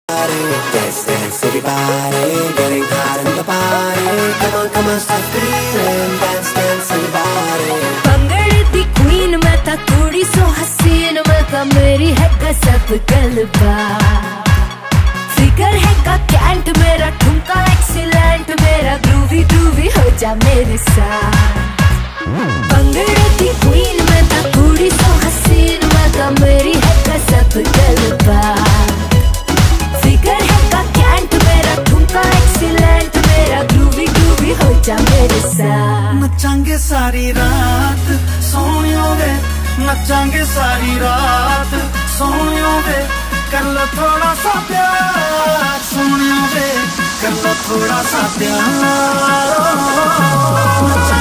Dance, dance, everybody, getting hot in the party. Come on, start feeling. Dance, dance, everybody. भंगड़े the queen मैं ता कुड़ी सो हसीन मैं ता मेरी है गजब गलबा फिगर है का कैंट मेरा ठुमका एक्सीलेंट मेरा ग्रूवी ग्रूवी हो जा मेरे साथ भंगड़े दी queen मैं ता कुड़ी सो हसीन मैं ता मेरी है गजब गलबा फिगर है का कैंट मेरा ठुमका एक्सीलेंट मेरा ग्रूवी ग्रूवी हो जा मेरे साथ नचांगे सारी रात सोनियो वे नचांगे सारी रात सोनियो वे कर लो थोड़ा सा प्यार सोनियो वे कर लो थोड़ा सा प्यार